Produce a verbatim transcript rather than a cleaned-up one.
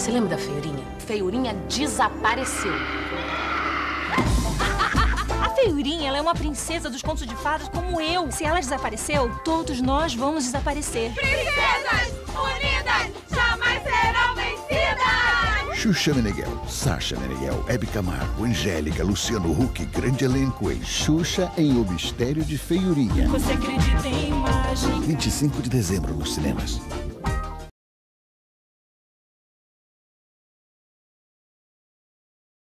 Você lembra da Feiurinha? Feiurinha desapareceu. A Feiurinha, ela é uma princesa dos contos de fadas como eu. Se ela desapareceu, todos nós vamos desaparecer. Princesas unidas jamais serão vencidas! Xuxa Meneghel, Sasha Meneghel, Hebe Camargo, Angélica, Luciano Huck, grande elenco em Xuxa em O Mistério de Feiurinha. Você acredita em imagem? vinte e cinco de dezembro nos cinemas.